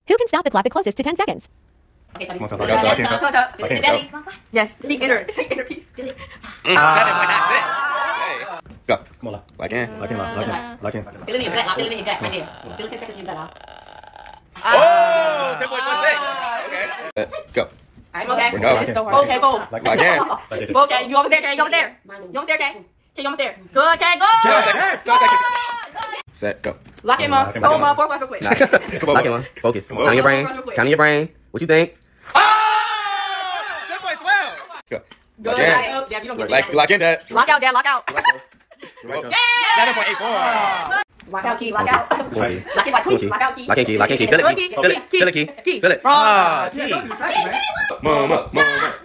Who can stop the clock the closest to 10 seconds? Okay, sorry. Come on, belly. Yes, seek inner peace. Go. Come on, lock in. Lock in. Feel it in your gut. Feel it in your gut right there. Feel it 10 seconds in your gut. Oh, 10.16. Okay. Go. Alright, okay. Go. Okay, boom. Lock in. Okay, you almost there, Kay. You almost there. You almost there, Kay. Kay, you almost there. Good, Kay, go. Set, go. Lock in, Mom. Go, Mom. 4 real quick. Lock in, Mom. Focus. Count your brain. Count your brain. What you think? Oh! 10.12. Go. Good. Lock in, Dad. Lock out, Dad. Lock out. 7.84. Lock out, Key. Lock out. Lock in by tweet. Lock out, Key. Lock in, key. Lock in, key. Feel it, key. Feel it, key. Feel it. Ah, key. Mama.